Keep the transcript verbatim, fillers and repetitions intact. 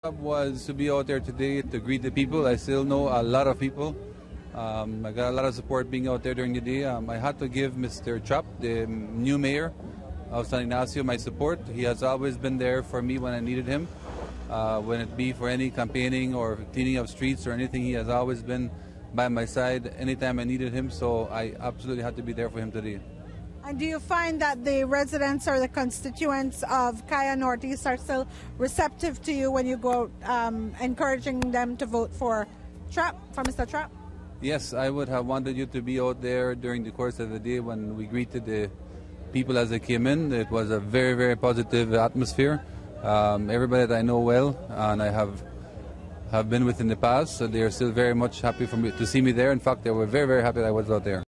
Was to be out there today to greet the people. I still know a lot of people. Um, I got a lot of support being out there during the day. Um, I had to give Mister Chap, the new mayor of San Ignacio, my support. He has always been there for me when I needed him. Uh, when it be for any campaigning or cleaning of streets or anything, he has always been by my side anytime I needed him. So I absolutely had to be there for him today. And do you find that the residents or the constituents of Caya Northeast are still receptive to you when you go um, encouraging them to vote for Chap, for Mister Chap? Yes, I would have wanted you to be out there during the course of the day when we greeted the people as they came in. It was a very, very positive atmosphere. Um, everybody that I know well and I have have been with in the past, so they are still very much happy for me to see me there. In fact, they were very, very happy that I was out there.